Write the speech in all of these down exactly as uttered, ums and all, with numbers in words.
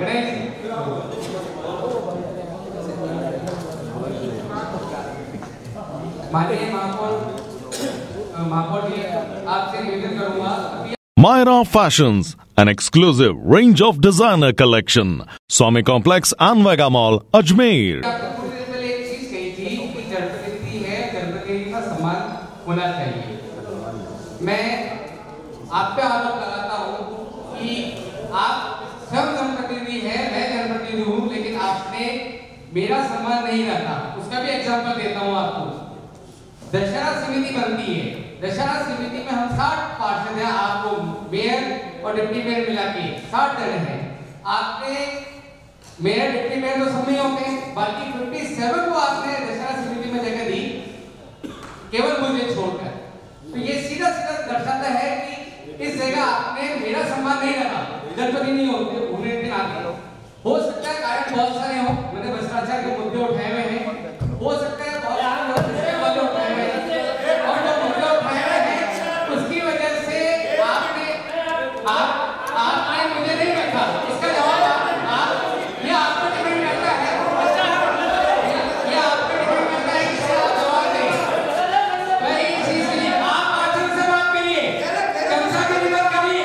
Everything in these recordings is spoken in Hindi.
माननीय महापौर महापौर जी, आपसे निवेदन करूंगा। Myra Fashions, an exclusive range of designer collection. Swami Complex and Vega Mall, Ajmer. आपको कुछ देर पहले एक चीज कही थी कि जनप्रतिनिधि है, जनप्रतिनिधि का सम्मान होना चाहिए। मैं आप पे आरोप लगाता हूँ कि आप सब जनप्रतिनिधि है, मैं जनप्रतिनिधि हूँ, लेकिन आपने मेरा सम्मान नहीं रखा। उसका भी एग्जाम्पल देता हूँ आपको। दशहरा समिति बनती है, दशहरा समिति में हम साठ पार्षद हैं, आपको मेयर और डिप्टी मेयर मिला के साठ जने हैं। आपने मेयर डिप्टी मेयर तो सब नहीं होते, बाकी सत्तावन को आपने दशहरा समिति में जगह दी, केवल मुझे छोड़कर। तो ये सीधा सीधा दर्शाता है कि इस जगह आपने मेरा सम्मान नहीं रखा। जनप्रतिनिधि नहीं होते, उन्हें दिन आते हो सकता है कारण बहुत सारे हो, मैंने भ्रष्टाचार के मुद्दे उठाए हुए हैं, हो सकता है बहुत सारे मुद्दे उठाए हुए हैं, और जो मुद्दे उठाए हुए हैं उसकी वजह से आपने आप आपने मुझे नहीं रखा। इसका जवाब आप ये आपको डिपेंड करता है, ये आपको डिपेंड करता है कि आप जवाब दें। मैं इस चीज के लिए आप आचरण से बात करिए, कंसा की मत करिए,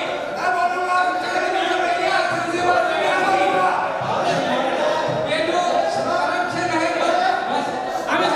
ये जो करप्शन है,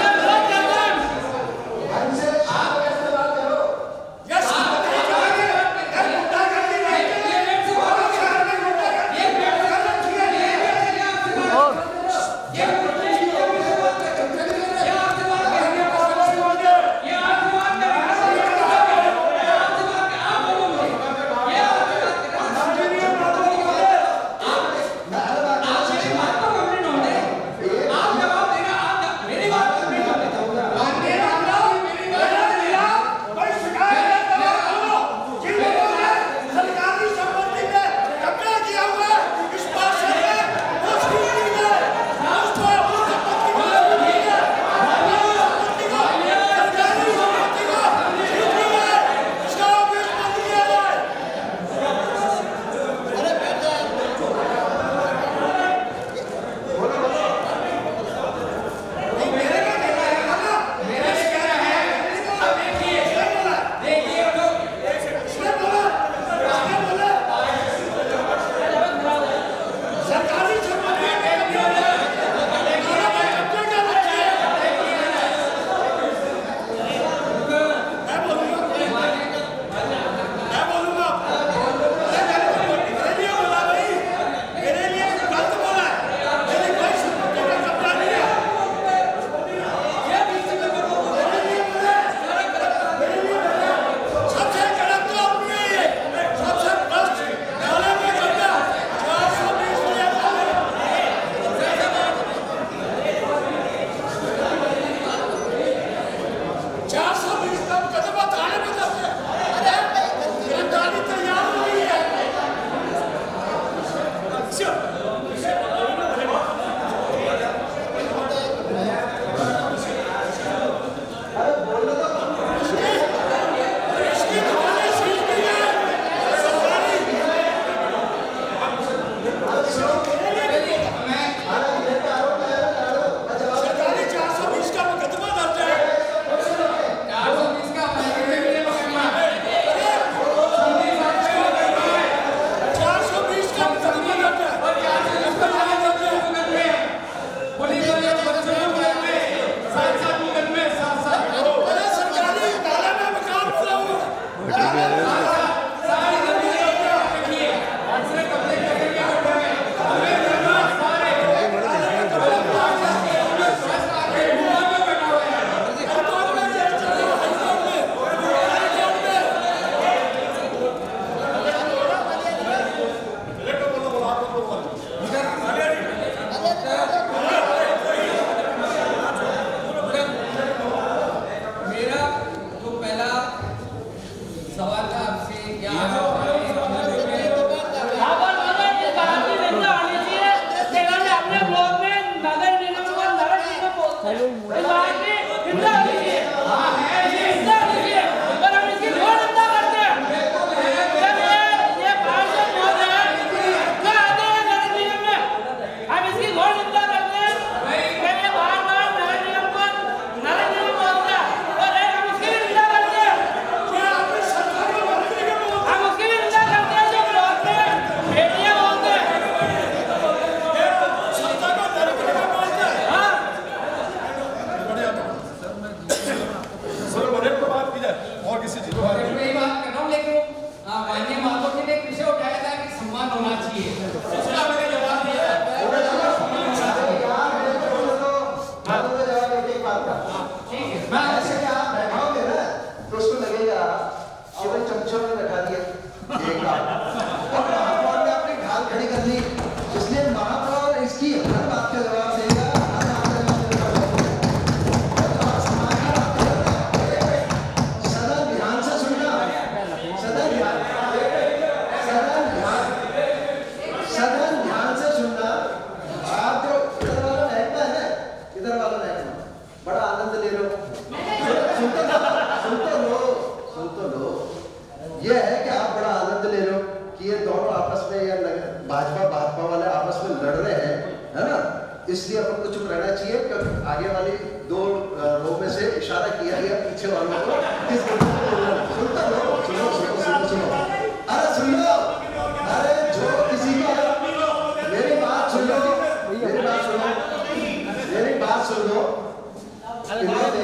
इसलिए अपन को चुप रहना चाहिए, क्योंकि आगे वाली दो रो में से इशारा किया गया पीछे वालों को किस सुनता लो, सुनो सुनो सुनो सुनो अरे सुन लो, अरे जो किसी का मेरी बात सुन लो, मेरी बात सुनो, मेरी बात सुन लो। इन्होंने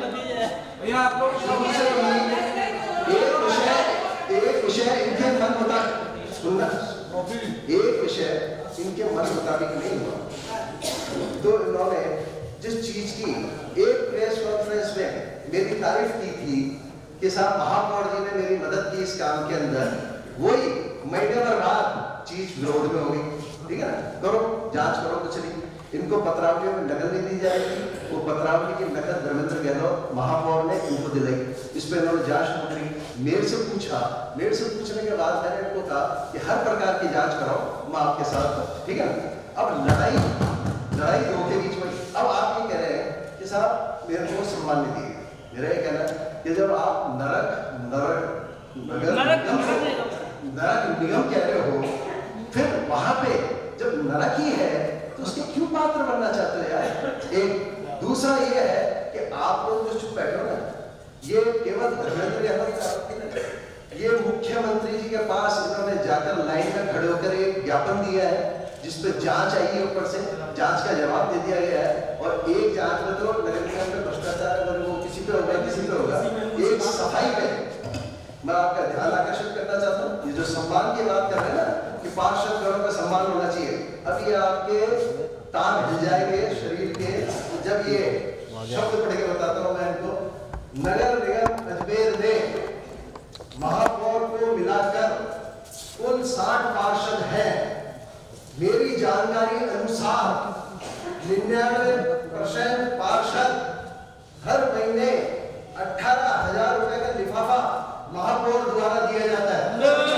एक विषय एक विषय इनके मन मुताबिक सुनना, एक विषय इनके मन मुताबिक नहीं हुआ, तो इन्होंने जिस चीज की एक प्रेस कॉन्फ्रेंस में मेरी तारीफ की थी कि साहब महापौर जी ने मेरी मदद की इस काम के अंदर, वही महीने भर बाद चीज विरोध में हो गई। ठीक है ना, करो जांच करो, कुछ नहीं, इनको पत्रावलियों में नकल नहीं दी जाएगी, वो पत्रावली की नकल धर्मेंद्र गहलोत महापौर ने इनको दिलाई, इस पर इन्होंने जांच शुरू करी। मेरे से पूछा, मेरे से पूछने के बाद मैंने इनको कहा कि हर प्रकार की जांच कराओ, मैं आपके साथ हूं। ठीक है ना, अब लड़ाई लड़ाई दो के बीच में, अब आप ये कह रहे हैं कि साहब मेरे को सम्मान नहीं दिए, मेरा ये कहना है कि जब आप नरक नरक नगर नरक निगम कह रहे हो, फिर वहां पे जब नरक ही है तो उसके क्यों पात्र बनना चाहते हो यार। एक दूसरा ये है कि आप लोग जो चुप बैठे हो ना, ये केवल धर्मेंद्र गहलोत का आरोप नहीं, ये मुख्यमंत्री जी के पास इन्होंने जाकर लाइन में खड़े होकर एक ज्ञापन दिया है जिसपे जांच आई है, ऊपर से जांच का जवाब दे दिया गया है। और एक जांच में तो नगर निगम में भ्रष्टाचार अगर वो किसी पे होगा किसी पे होगा, एक सफाई पे मैं आपका ध्यान आकर्षित करना चाहता हूँ। ये जो सम्मान की बात कर रहे हैं ना कि पार्षद गणों का सम्मान होना चाहिए, अब ये आपके तान हिल जाएंगे शरीर के जब ये शब्द पढ़ के बताता हूँ मैं इनको। नगर निगम अजमेर में महापौर को मिलाकर कुल साठ पार्षद हैं। मेरी जानकारी अनुसार निन्यानवे परसेंट पार्षद हर महीने अठारह हजार रुपए का लिफाफा महापौर द्वारा दिया जाता है।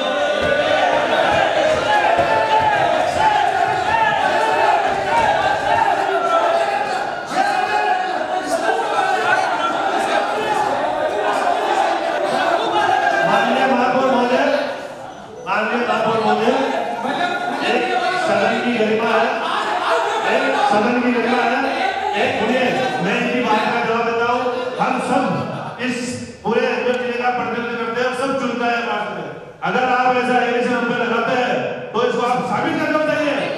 माननीय महापौर महोदय, माननीय महापौर महोदय, सदन की गरिमा है, एक सदन की गरिमा है, एक सुनिए, मैं इनकी बात का जवाब देता हूँ। हम सब इस पूरे अजमेर जिले का प्रतिनिधित्व करते हैं, सब चुनता है राष्ट्र में। अगर आप ऐसा एलिगेशन हम पे लगाते हैं तो इसको आप साबित करके बताइए।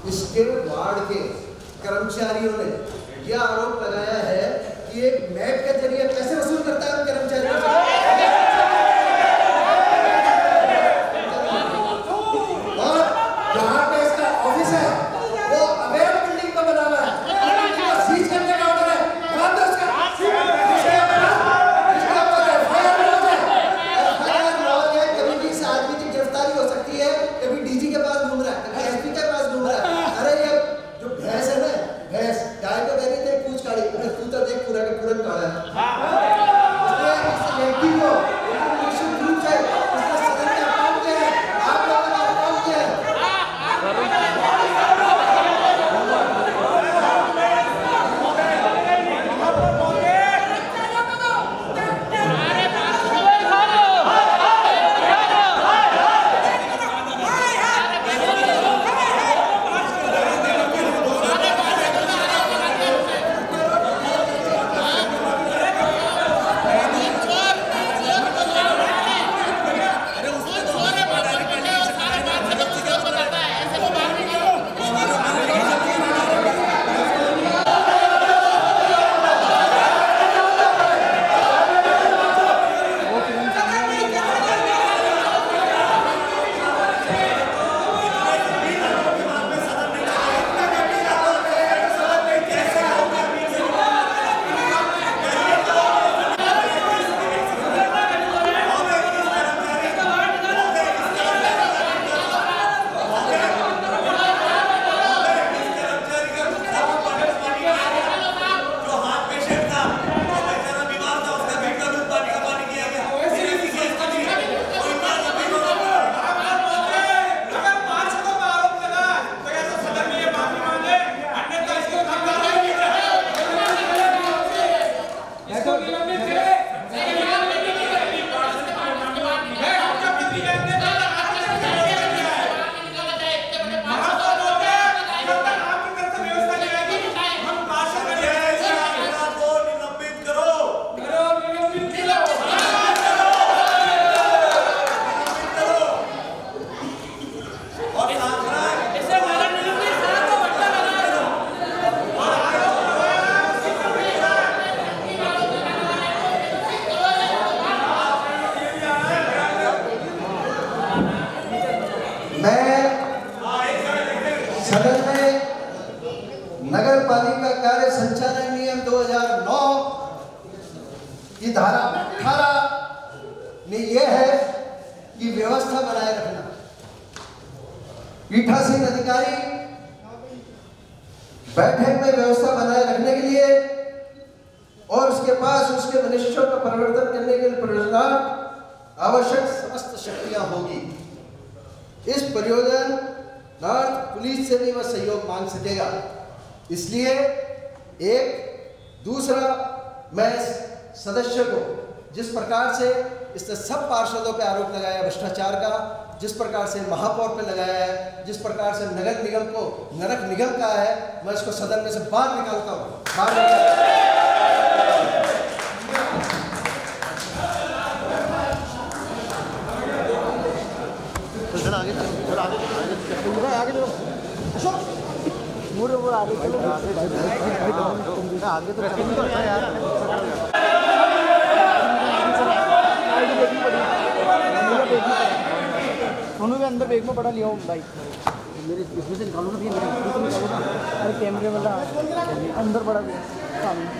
इसके वार्ड के कर्मचारियों ने यह आरोप लगाया है कि एक मैप के जरिए पैसे वसूल करता है कर्मचारियों से। और जहाँ पे इसका ऑफिस है वो अवैध बिल्डिंग का बना हुआ है, सीज करने का ऑर्डर है। कभी भी इस आदमी की गिरफ्तारी हो सकती है, कभी डीजी के पास घूम रहा है, कभी एसपी के पास घूम रहा है। अरे ये जो भैंस है ना, भैंस गाय को कह रही थी पूछ काढ़ी, अगर तू तो देख पूरा का पूरा काढ़ा है। उसने इस लड़की को निश्चित रूप से उसने सदन में अपमान किया है, आप लोगों ने अपमान किया है। सदन में नगर पालिका कार्य संचालन नियम दो हज़ार नौ की धारा अठारह में यह है कि व्यवस्था बनाए रखना। पीठासीन अधिकारी बैठक में व्यवस्था बनाए रखने के लिए और उसके पास उसके मनुष्यों का परिवर्तन करने के लिए प्रयोजन आवश्यक समस्त शक्तियां होगी। इस परियोजना पुलिस से भी वह सहयोग मांग सकेगा। इसलिए एक दूसरा, मैं सदस्य को जिस प्रकार से इसने सब पार्षदों पे आरोप लगाया भ्रष्टाचार का, जिस प्रकार से महापौर पे लगाया है, जिस प्रकार से नगर निगम को नरक निगम का है, मैं इसको सदन में से बाहर निकालता हूँ। बाहर निकालता आगे चलो अशोक, मुड़े वो आगे चलो, आगे तो यार दोनों के अंदर बैग में पड़ा लिया भाई, मेरे इसमें से निकालो ना भैया, मेरे इसमें से निकालो ना। अरे कैमरे वाला अंदर पड़ा गया सामने।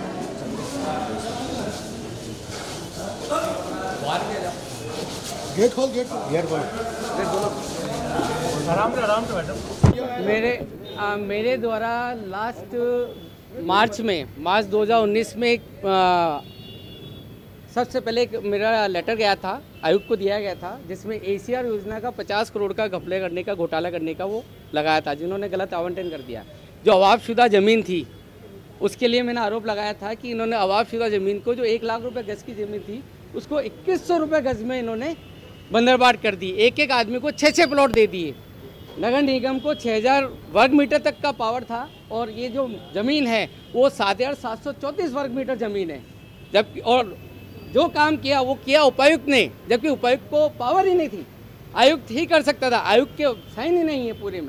गेट खोल, गेट गेट खोल, गेट खोलो। आराम से आराम से मैडम। मेरे आ, मेरे द्वारा लास्ट मार्च में मार्च दो हज़ार उन्नीस में एक आ, सबसे पहले एक मेरा लेटर गया था, आयुक्त को दिया गया था, जिसमें एसीआर योजना का पचास करोड़ का घपले करने का, घोटाला करने का वो लगाया था, जिन्होंने गलत आवंटन कर दिया। जो अवाबशुदा ज़मीन थी उसके लिए मैंने आरोप लगाया था कि इन्होंने अवाबशुदा ज़मीन को, जो एक लाख रुपये गज की ज़मीन थी, उसको इक्कीस सौ रुपये गज में इन्होंने बंदरबाट कर दी। एक एक आदमी को छः छः प्लॉट दे दिए। नगर निगम को छः हज़ार वर्ग मीटर तक का पावर था और ये जो ज़मीन है वो सात हज़ार सात सौ चौंतीस वर्ग मीटर ज़मीन है। जबकि और जो काम किया वो किया उपायुक्त ने, जबकि उपायुक्त को पावर ही नहीं थी। आयुक्त ही कर सकता था, आयुक्त के साइन ही नहीं है पूरे में।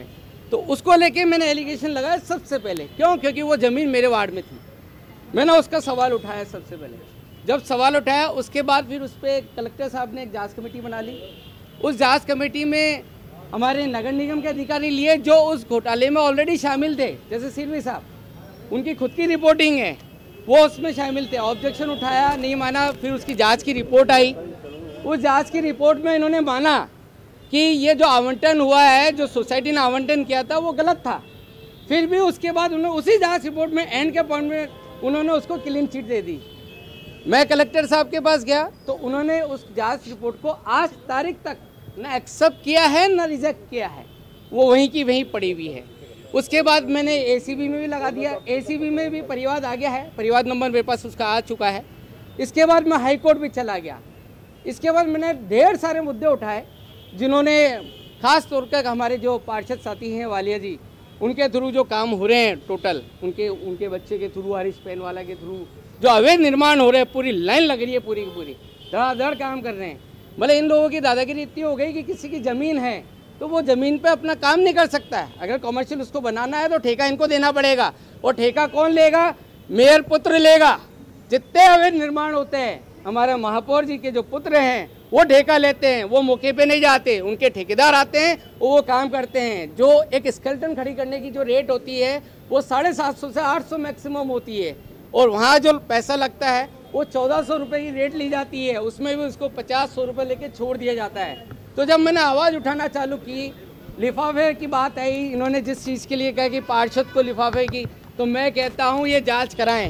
तो उसको लेके मैंने एलिगेशन लगाया सबसे पहले। क्यों? क्योंकि वो ज़मीन मेरे वार्ड में थी। मैंने उसका सवाल उठाया सबसे पहले। जब सवाल उठाया उसके बाद फिर उस पर कलेक्टर साहब ने एक जांच कमेटी बना ली। उस जांच कमेटी में हमारे नगर निगम के अधिकारी लिए जो उस घोटाले में ऑलरेडी शामिल थे, जैसे सिरवी साहब, उनकी खुद की रिपोर्टिंग है, वो उसमें शामिल थे। ऑब्जेक्शन उठाया, नहीं माना, फिर उसकी जांच की रिपोर्ट आई। उस जांच की रिपोर्ट में इन्होंने माना कि ये जो आवंटन हुआ है, जो सोसाइटी ने आवंटन किया था, वो गलत था। फिर भी उसके बाद उन्होंने उसी जांच रिपोर्ट में एंड के पॉइंट में उन्होंने उसको क्लीन चिट दे दी। मैं कलेक्टर साहब के पास गया तो उन्होंने उस जांच रिपोर्ट को आज तारीख तक ना एक्सेप्ट किया है ना रिजेक्ट किया है, वो वहीं की वहीं पड़ी हुई है। उसके बाद मैंने एसीबी में भी लगा दिया, एसीबी में भी परिवाद आ गया है, परिवाद नंबर मेरे पास उसका आ चुका है। इसके बाद मैं हाई कोर्ट भी चला गया। इसके बाद मैंने ढेर सारे मुद्दे उठाए, जिन्होंने खास तौर पर हमारे जो पार्षद साथी हैं वालिया जी, उनके थ्रू जो काम हो रहे हैं टोटल, उनके उनके बच्चे के थ्रू, हरीश पेनवाला के थ्रू जो अवैध निर्माण हो रहे हैं, पूरी लाइन लग रही है, पूरी की पूरी धड़ाधड़ काम कर रहे हैं। मतलब इन लोगों की दादागिरी इतनी हो गई कि किसी की ज़मीन है तो वो ज़मीन पे अपना काम नहीं कर सकता है। अगर कमर्शियल उसको बनाना है तो ठेका इनको देना पड़ेगा, और ठेका कौन लेगा? मेयर पुत्र लेगा। जितने अवैध निर्माण होते हैं, हमारे महापौर जी के जो पुत्र हैं वो ठेका लेते हैं, वो मौके पे नहीं जाते, उनके ठेकेदार आते हैं, वो काम करते हैं। जो एक स्केलेटन खड़ी करने की जो रेट होती है वो साढ़े सात सौ से आठ सौ मैक्सिमम होती है, और वहाँ जो पैसा लगता है वो चौदह सौ रुपये की रेट ली जाती है, उसमें भी उसको पचास सौ रुपये लेके छोड़ दिया जाता है। तो जब मैंने आवाज़ उठाना चालू की, लिफाफे की बात आई, इन्होंने जिस चीज़ के लिए कहा कि पार्षद को लिफाफे की, तो मैं कहता हूँ ये जांच कराएं।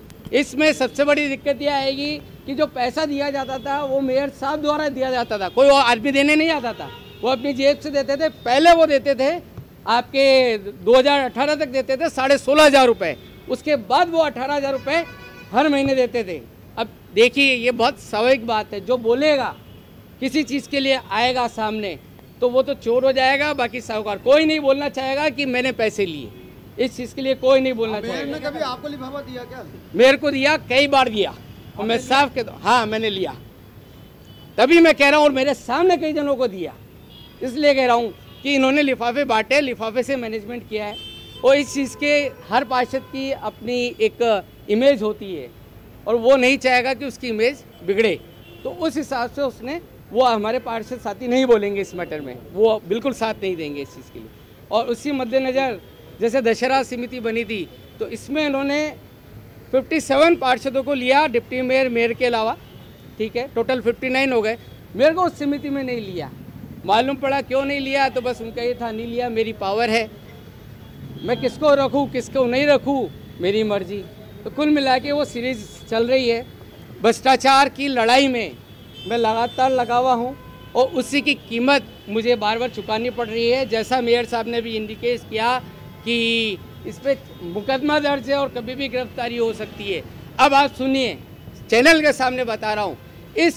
इसमें सबसे बड़ी दिक्कत यह आएगी कि जो पैसा दिया जाता था वो मेयर साहब द्वारा दिया जाता था, कोई और आदमी देने नहीं आता था, वो अपनी जेब से देते थे। पहले वो देते थे आपके दो हज़ार अठारह तक देते थे साढ़े सोलह हज़ार रुपये, उसके बाद वो अठारह हज़ार रुपये हर महीने देते थे। अब देखिए, ये बहुत स्वाभाविक बात है, जो बोलेगा किसी चीज़ के लिए आएगा सामने तो वो तो चोर हो जाएगा, बाकी साहूकार। कोई नहीं बोलना चाहेगा कि मैंने पैसे लिए, इस चीज़ के लिए कोई नहीं बोलना चाहेगा। कभी आपको लिफाफा दिया क्या? मेरे को दिया, कई बार दिया, और मैं साफ कहता हूँ हाँ मैंने लिया, तभी मैं कह रहा हूँ, और मेरे सामने कई जनों को दिया। इसलिए कह रहा हूँ कि इन्होंने लिफाफे बांटे, लिफाफे से मैनेजमेंट किया है, और इस चीज़ के हर पार्षद की अपनी एक इमेज होती है, और वो नहीं चाहेगा कि उसकी इमेज बिगड़े, तो उस हिसाब से उसने, वो हमारे पार्षद साथी नहीं बोलेंगे इस मैटर में, वो बिल्कुल साथ नहीं देंगे इस चीज़ के लिए। और उसी मद्देनज़र जैसे दशहरा समिति बनी थी, तो इसमें इन्होंने सत्तावन पार्षदों को लिया, डिप्टी मेयर, मेयर के अलावा, ठीक है, टोटल उनसठ हो गए। मेरे को उस समिति में नहीं लिया, मालूम पड़ा क्यों नहीं लिया, तो बस उनका ये था, नहीं लिया, मेरी पावर है, मैं किसको रखूँ किसको नहीं रखूँ मेरी मर्जी। तो कुल मिला के वो सीरीज़ चल रही है। भ्रष्टाचार की लड़ाई में मैं लगातार लगा हुआ हूँ, और उसी की कीमत मुझे बार बार चुकानी पड़ रही है। जैसा मेयर साहब ने भी इंडिकेट किया कि इस पर मुकदमा दर्ज है और कभी भी गिरफ्तारी हो सकती है। अब आप सुनिए, चैनल के सामने बता रहा हूँ, इस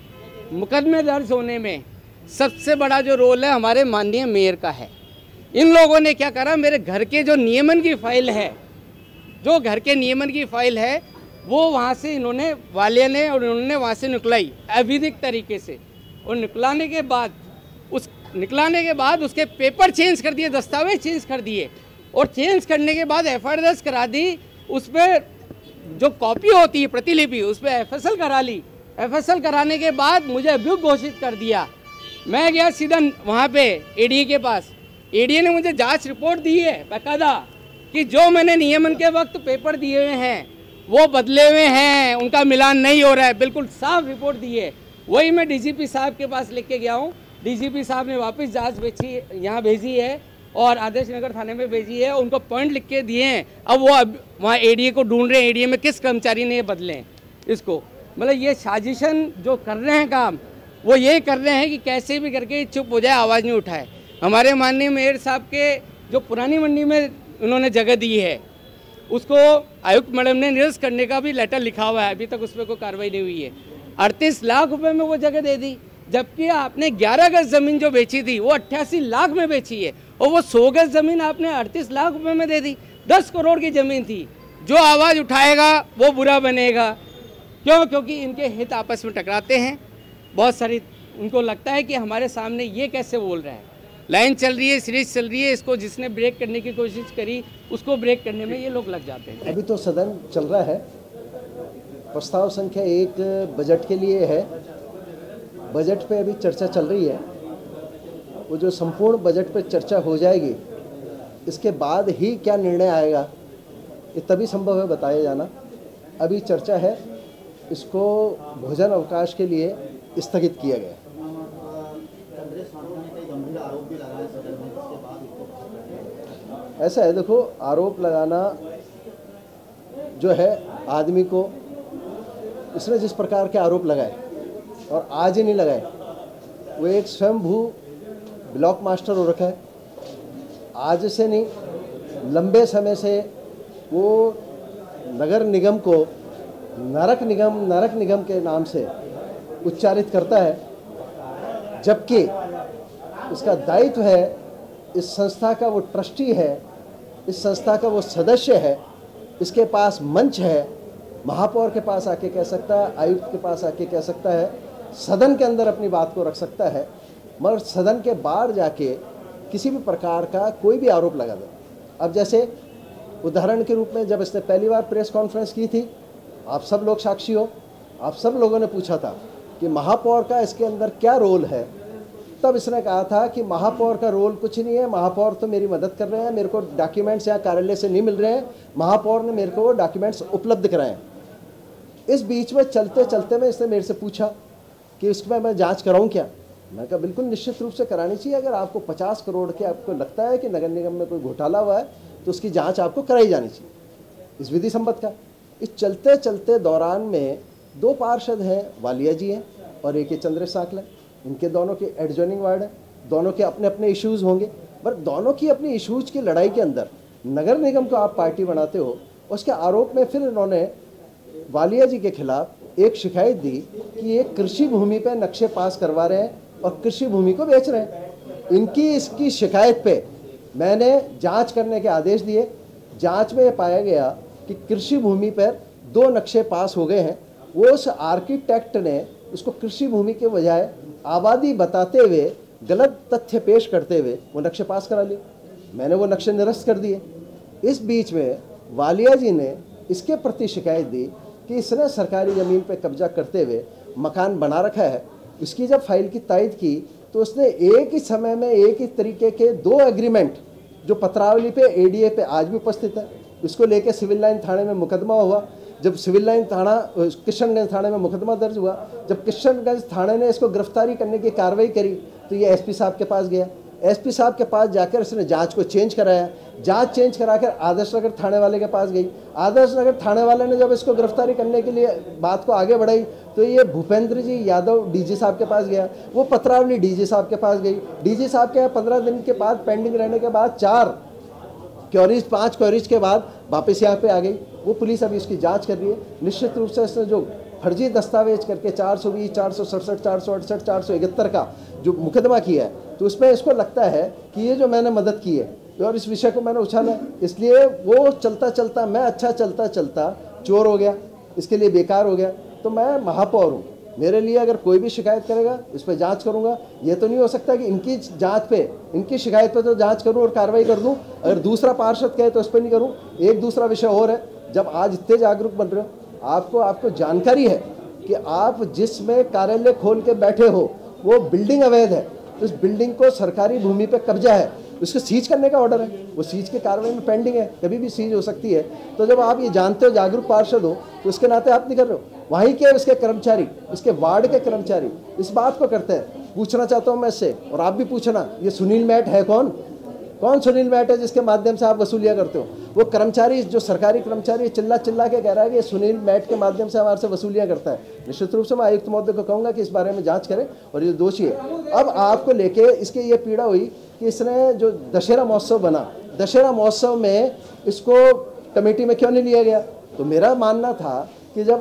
मुकदमे दर्ज होने में सबसे बड़ा जो रोल है हमारे माननीय मेयर का है। इन लोगों ने क्या करा, मेरे घर के जो नियमन की फाइल है, जो घर के नियमन की फाइल है, वो वहाँ से इन्होंने, वालिया ने और उन्होंने वहाँ से निकलाई अवैधिक तरीके से, और निकलाने के बाद उस निकलाने के बाद उसके पेपर चेंज कर दिए, दस्तावेज चेंज कर दिए, और चेंज करने के बाद एफ आई आर दर्ज करा दी। उस पर जो कॉपी होती है प्रतिलिपि, उस पर एफ एस एल करा ली। एफ एस एल कराने के बाद मुझे अभियुक्त घोषित कर दिया। मैं गया सीधा वहाँ पे ए डी ए के पास, ए डी ए ने मुझे जांच रिपोर्ट दी है बाकायदा, कि जो मैंने नियमन के वक्त पेपर दिए हुए हैं वो बदले हुए हैं, उनका मिलान नहीं हो रहा है, बिल्कुल साफ रिपोर्ट दी है। वही मैं डी जी पी साहब के पास लेके गया हूँ, डी जी पी साहब ने वापस जांच भेजी, यहाँ भेजी है और आदर्श नगर थाने में भेजी है, उनको पॉइंट लिख के दिए हैं। अब वो अब वहाँ ए डी ए को ढूंढ रहे हैं, ए डी ए में किस कर्मचारी ने ये बदले हैं इसको। मतलब ये साजिशन जो कर रहे हैं काम, वो ये कर रहे हैं कि कैसे भी करके चुप हो जाए, आवाज़ नहीं उठाए। हमारे माननीय मेयर साहब के जो पुरानी मंडी में उन्होंने जगह दी है, उसको आयुक्त मैडम ने निरस्त करने का भी लेटर लिखा हुआ है, अभी तक उस पर कोई कार्रवाई नहीं हुई है। अड़तीस लाख रुपए में वो जगह दे दी, जबकि आपने ग्यारह गज ज़मीन जो बेची थी वो अट्ठासी लाख में बेची है, और वो सौ गज ज़मीन आपने अड़तीस लाख रुपए में दे दी। दस करोड़ की ज़मीन थी। जो आवाज़ उठाएगा वो बुरा बनेगा। क्यों? क्योंकि इनके हित आपस में टकराते हैं। बहुत सारी उनको लगता है कि हमारे सामने ये कैसे बोल रहा है, लाइन चल रही है, सीरीज चल रही है, इसको जिसने ब्रेक करने की कोशिश करी उसको ब्रेक करने में ये लोग लग जाते हैं। अभी तो सदन चल रहा है, प्रस्ताव संख्या एक बजट के लिए है। बजट पे अभी चर्चा चल रही है। वो जो संपूर्ण बजट पे चर्चा हो जाएगी, इसके बाद ही क्या निर्णय आएगा ये तभी संभव है बताया जाना। अभी चर्चा है, इसको भोजन अवकाश के लिए स्थगित किया गया। ऐसा है, देखो, आरोप लगाना जो है आदमी को, इसने जिस प्रकार के आरोप लगाए और आज ही नहीं लगाए, वो एक स्वयंभू ब्लॉक मास्टर हो रखा है। आज से नहीं, लंबे समय से वो नगर निगम को नरक निगम नरक निगम के नाम से उच्चारित करता है, जबकि इसका दायित्व है, इस संस्था का वो ट्रस्टी है, इस संस्था का वो सदस्य है, इसके पास मंच है, महापौर के पास आके कह सकता है, आयुक्त के पास आके कह सकता है, सदन के अंदर अपनी बात को रख सकता है, मगर सदन के बाहर जाके किसी भी प्रकार का कोई भी आरोप लगा दे। अब जैसे उदाहरण के रूप में जब इसने पहली बार प्रेस कॉन्फ्रेंस की थी, आप सब लोग साक्षी हो, आप सब लोगों ने पूछा था कि महापौर का इसके अंदर क्या रोल है। तब इसने कहा था कि महापौर का रोल कुछ नहीं है, महापौर तो मेरी मदद कर रहे हैं, मेरे को डॉक्यूमेंट्स यहाँ कार्यालय से नहीं मिल रहे हैं, महापौर ने मेरे को वो डॉक्यूमेंट्स उपलब्ध कराए। इस बीच में चलते चलते में इसने मेरे से पूछा कि इसमें मैं जाँच कराऊँ क्या। मैं कहा बिल्कुल निश्चित रूप से करानी चाहिए। अगर आपको पचास करोड़ के आपको लगता है कि नगर निगम में कोई घोटाला हुआ है तो उसकी जांच आपको कराई जानी चाहिए, इस विधि संबद्ध का। इस चलते चलते दौरान में दो पार्षद हैं, वालिया जी हैं और एक चंद्रेश साकला। इनके दोनों के एडजॉइनिंग वार्ड है, दोनों के अपने अपने इश्यूज़ होंगे, पर दोनों की अपनी इश्यूज़ की लड़ाई के अंदर नगर निगम को आप पार्टी बनाते हो। उसके आरोप में फिर इन्होंने वालिया जी के खिलाफ एक शिकायत दी कि ये कृषि भूमि पर नक्शे पास करवा रहे हैं और कृषि भूमि को बेच रहे हैं। इनकी इसकी शिकायत पे मैंने जांच करने के आदेश दिए। जांच में ये पाया गया कि कृषि भूमि पर दो नक्शे पास हो गए हैं। वो उस आर्किटेक्ट ने उसको कृषि भूमि के बजाय आबादी बताते हुए, गलत तथ्य पेश करते हुए वो नक्शे पास करा लिए। मैंने वो नक्शे निरस्त कर दिए। इस बीच में वालिया जी ने इसके प्रति शिकायत दी कि इसने सरकारी ज़मीन पर कब्जा करते हुए मकान बना रखा है। इसकी जब फाइल की तायद की तो उसने एक ही समय में एक ही तरीके के दो एग्रीमेंट जो पत्रावली पे एडीए पे आज भी उपस्थित है, उसको लेके सिविल लाइन थाने में मुकदमा हुआ। जब सिविल लाइन थाना किशनगंज थाने में मुकदमा दर्ज हुआ, जब किशनगंज थाने ने इसको गिरफ्तारी करने की कार्रवाई करी तो ये एसपी साहब के पास गया। एसपी साहब के पास जाकर उसने जांच को चेंज कराया। जांच चेंज कराकर आदर्श नगर थाने वाले के पास गई। आदर्श नगर थाने वाले ने जब इसको गिरफ्तारी करने के लिए बात को आगे बढ़ाई तो ये भूपेंद्र जी यादव डीजी साहब के पास गया। वो पत्रावली डीजी साहब के पास गई। डीजी साहब के यहाँ पंद्रह दिन के बाद पेंडिंग रहने के बाद चार क्वेरीज पाँच क्वेरीज के बाद वापस यहाँ पे आ गई। वो पुलिस अभी इसकी जाँच कर रही है। निश्चित रूप से इसने जो फर्जी दस्तावेज करके चार सौ बीस चार सौ सड़सठ चार सौ अड़सठ चार सौ इकहत्तर का जो मुकदमा किया है, तो उसमें इसको लगता है कि ये जो मैंने मदद की है और इस विषय को मैंने उछाला, इसलिए वो चलता चलता मैं अच्छा चलता चलता चोर हो गया, इसके लिए बेकार हो गया। तो मैं महापौर हूँ, मेरे लिए अगर कोई भी शिकायत करेगा इस पर जांच करूंगा। ये तो नहीं हो सकता कि इनकी जांच पे, इनकी शिकायत पे तो जांच करूं और कार्रवाई कर दूं, अगर दूसरा पार्षद कहे तो इस पर नहीं करूं। एक दूसरा विषय और है, जब आज इतने जागरूक बन रहे हो, आपको आपको जानकारी है कि आप जिसमें कार्यालय खोल के बैठे हो वो बिल्डिंग अवैध है, उस बिल्डिंग को सरकारी भूमि पे कब्जा है, उसको सीज करने का ऑर्डर है, वो सीज के कार्रवाई में पेंडिंग है, कभी भी सीज हो सकती है। तो जब आप ये जानते हो, जागरूक पार्षद हो, तो उसके नाते आप नहीं कर रहे हो। वहीं के उसके कर्मचारी, इसके वार्ड के कर्मचारी इस बात को करते हैं। पूछना चाहता हूँ मैं इससे, और आप भी पूछना, ये सुनील मैट है कौन? कौन सुनील मैट है जिसके माध्यम से आप वसूलियाँ करते हो? वो कर्मचारी, जो सरकारी कर्मचारी चिल्ला चिल्ला के कह रहा है कि ये सुनील मैट के माध्यम से हमारे से वसूलियाँ करता है। निश्चित रूप से मैं आयुक्त महोदय को कहूँगा कि इस बारे में जांच करें और ये दोषी है। अब आपको लेके इसके ये पीड़ा हुई कि इसने जो दशहरा महोत्सव बना, दशहरा महोत्सव में इसको कमेटी में क्यों नहीं लिया गया? तो मेरा मानना था कि जब आप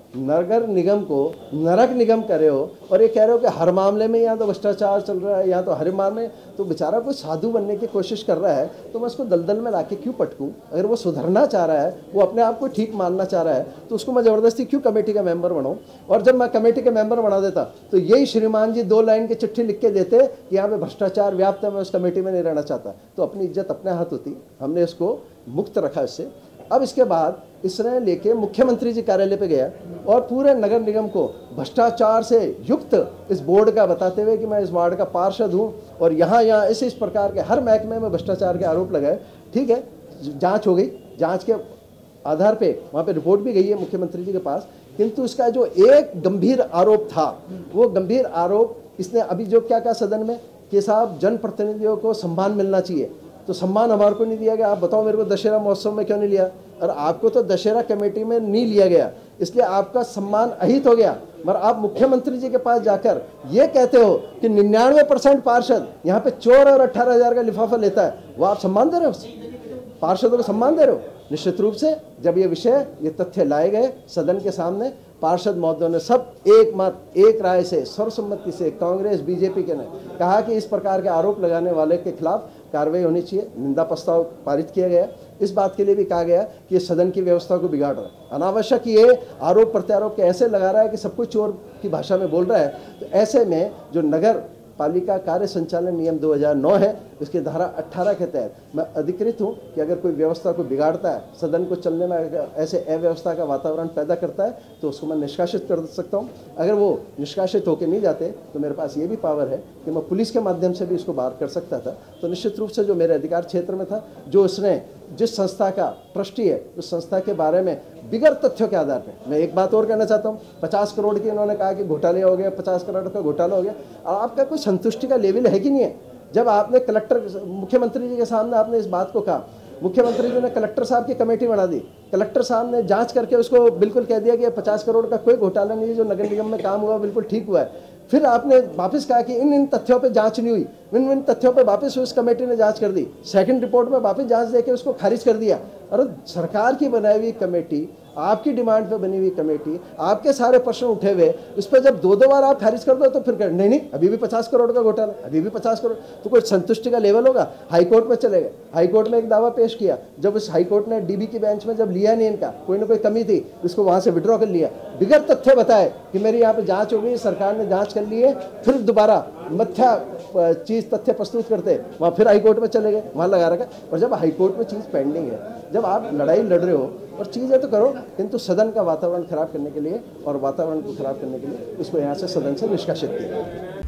नगर निगम को नरक निगम कर रहे हो और ये कह रहे हो कि हर मामले में यहाँ तो भ्रष्टाचार चल रहा है, यहाँ तो हर मामले में, तो बेचारा कोई साधु बनने की कोशिश कर रहा है तो मैं उसको दलदल में लाके क्यों पटकूं? अगर वो सुधरना चाह रहा है, वो अपने आप को ठीक मानना चाह रहा है, तो उसको मैं ज़बरदस्ती क्यों कमेटी का मेंबर बनाऊं? और जब मैं कमेटी के मेंबर बना देता तो यही श्रीमान जी दो लाइन की चिट्ठी लिख के देते कि यहाँ पे भ्रष्टाचार व्याप्त है, मैं उस कमेटी में नहीं रहना चाहता, तो अपनी इज्जत अपने हाथ होती। हमने इसको मुक्त रखा इससे। अब इसके बाद इसने लेके मुख्यमंत्री जी कार्यालय पे गया और पूरे नगर निगम को भ्रष्टाचार से युक्त इस बोर्ड का बताते हुए कि मैं इस वार्ड का पार्षद हूँ और यहाँ यहाँ इस इस प्रकार के हर महकमे में भ्रष्टाचार के आरोप लगाए। ठीक है, जांच हो गई, जांच के आधार पे वहाँ पे रिपोर्ट भी गई है मुख्यमंत्री जी के पास, किंतु इसका जो एक गंभीर आरोप था, वो गंभीर आरोप इसने अभी जो क्या कहा सदन में कि साहब जनप्रतिनिधियों को सम्मान मिलना चाहिए, तो सम्मान हमारे को नहीं दिया गया। आप बताओ मेरे को दशहरा महोत्सव में क्यों नहीं लिया? और आपको तो दशहरा कमेटी में नहीं लिया गया, इसलिए आपका सम्मान अहित हो गया। मगर आप मुख्यमंत्री जी के पास जाकर ये कहते हो कि निन्यानवे परसेंट पार्षद यहाँ पे चोर और अट्ठारह हजार का लिफाफा लेता है, वो आप सम्मान दे रहे हो? पार्षदों को सम्मान दे रहे हो? निश्चित रूप से जब ये विषय, ये तथ्य लाए गए सदन के सामने, पार्षद महोदयों ने सब एक मत एक राय से सर्वसम्मति से, कांग्रेस बीजेपी के ने कहा कि इस प्रकार के आरोप लगाने वाले के खिलाफ कार्रवाई होनी चाहिए। निंदा प्रस्ताव पारित किया गया। इस बात के लिए भी कहा गया कि ये सदन की व्यवस्था को बिगाड़ रहा है, अनावश्यक ये आरोप प्रत्यारोप के ऐसे लगा रहा है कि सब कुछ चोर की भाषा में बोल रहा है। तो ऐसे में जो नगर पालिका कार्य संचालन नियम दो हज़ार नौ है, इसकी धारा अठारह के तहत मैं अधिकृत हूं कि अगर कोई व्यवस्था को बिगाड़ता है, सदन को चलने में ऐसे अव्यवस्था का वातावरण पैदा करता है, तो उसको मैं निष्कासित कर सकता हूं। अगर वो निष्कासित होकर नहीं जाते तो मेरे पास ये भी पावर है कि मैं पुलिस के माध्यम से भी इसको बाहर कर सकता था। तो निश्चित रूप से जो मेरे अधिकार क्षेत्र में था, जो उसने जिस संस्था का ट्रस्टी है उस संस्था के बारे में बिगर तथ्यों के आधार पर, मैं एक बात और कहना चाहता हूँ, पचास करोड़ की इन्होंने कहा कि घोटाले हो गए, पचास करोड़ का घोटाला हो गया, और आपका कोई संतुष्टि का लेवल है कि नहीं है? जब आपने कलेक्टर, मुख्यमंत्री जी के सामने आपने इस बात को कहा, मुख्यमंत्री जी ने कलेक्टर साहब की कमेटी बना दी, कलेक्टर साहब ने जांच करके उसको बिल्कुल कह दिया कि पचास करोड़ का कोई घोटाला नहीं है, जो नगर निगम में काम हुआ बिल्कुल ठीक हुआ है। फिर आपने वापस कहा कि इन इन तथ्यों पे जांच नहीं हुई, इन इन तथ्यों पे वापस उस कमेटी ने जांच कर दी, सेकंड रिपोर्ट में वापस जांच देके उसको खारिज कर दिया। अरे सरकार की बनाई हुई कमेटी, आपकी डिमांड पे बनी हुई कमेटी, आपके सारे प्रश्न उठे हुए, उस पर जब दो दो बार आप खारिज कर दो तो फिर कर, नहीं नहीं अभी भी पचास करोड़ का घोटाला, अभी भी पचास करोड़, तो कोई संतुष्टि का लेवल होगा? हाईकोर्ट में चले गए, हाईकोर्ट में एक दावा पेश किया, जब उस हाईकोर्ट ने डीबी की बेंच में जब लिया नहीं इनका, कोई ना कोई कमी थी, उसको वहां से विड्रॉ कर लिया, बिगर तथ्य बताए कि मेरी यहाँ पे जांच हो गई, सरकार ने जांच कर ली है, फिर दोबारा मिथ्या चीज तथ्य प्रस्तुत करते, वहां फिर हाईकोर्ट में चले गए, वहां लगा रखा। और जब हाईकोर्ट में चीज पेंडिंग है, जब आप लड़ाई लड़ रहे हो और चीजें तो करो, किंतु सदन का वातावरण खराब करने के लिए और वातावरण को खराब करने के लिए इसको यहाँ से सदन से निष्कासित किया।